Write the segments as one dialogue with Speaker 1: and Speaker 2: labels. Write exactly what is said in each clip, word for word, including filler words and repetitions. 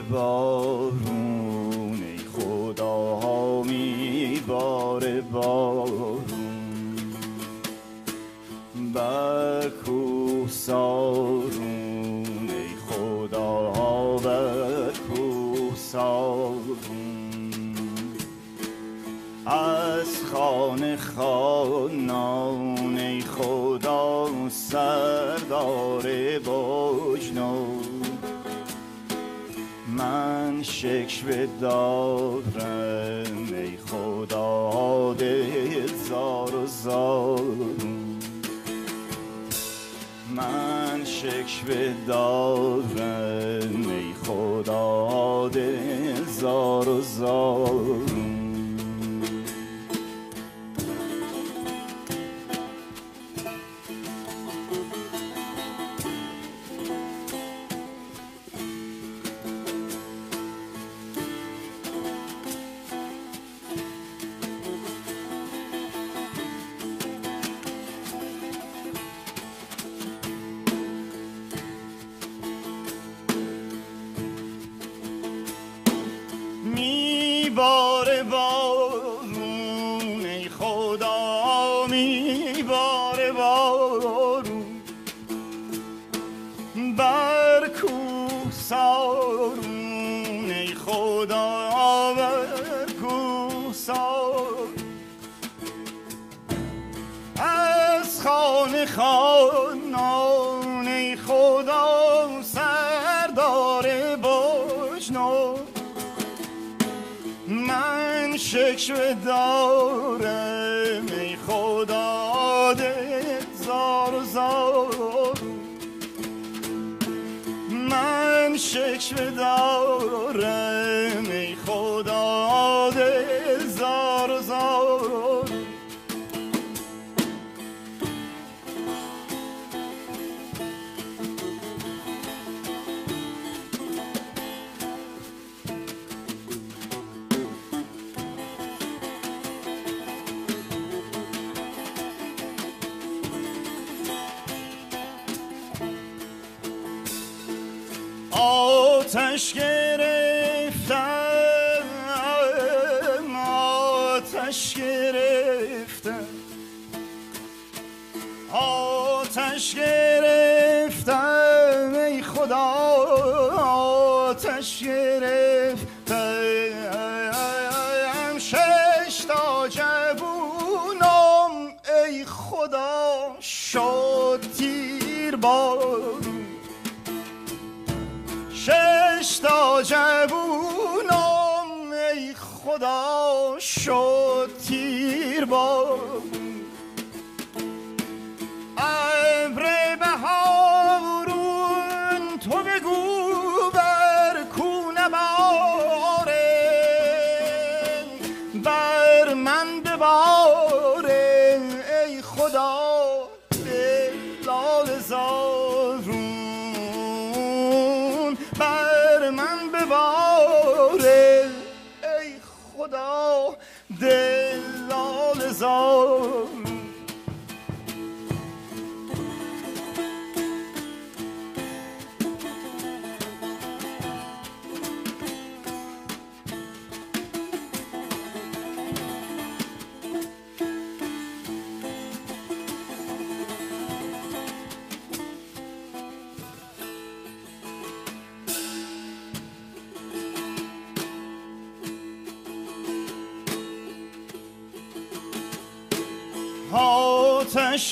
Speaker 1: بارون ای خدا میباره بارون بر کوهسارون ای خدا بر کوهسارون از خانه خانان ای خدا سردار بجنو من شکوه دارم ای خدا دل زار و زارون من شکوه دارم ای خدا دل زار و زارون میباره بارون ای خدا میباره بارون بر کوهسارون ای خدا بر کوهسارون از خانه خانان ای خدا سردار بجنو من شکوه دارم ای خدا دل زار و زار من شکوه دارم ای خدا دل زار و زار آتش گرفتم آتش گرفتم آتش گرفتم ای خدا آتش گرفتم شش تا جوونم ای خدا شد تیر بارون شش تا جوونم ای خدا شد تیر بارون ابر بهارون تو بگو بر کو نباره بر من بباره ای خدا دلال زارون بر من بباره ای خدا دلال زارون آتش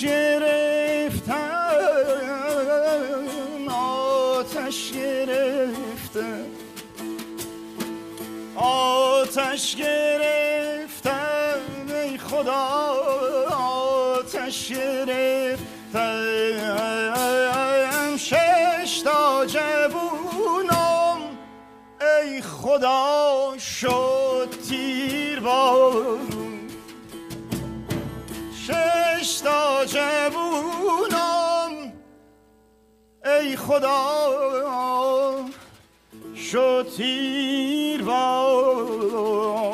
Speaker 1: گرفتم آتش گرفتم آتش گرفتم ای خدا آتش گرفتم شش تا جوونم ای خدا شد تیر بارون شش تا جوونم ای خدا شد تیر بارون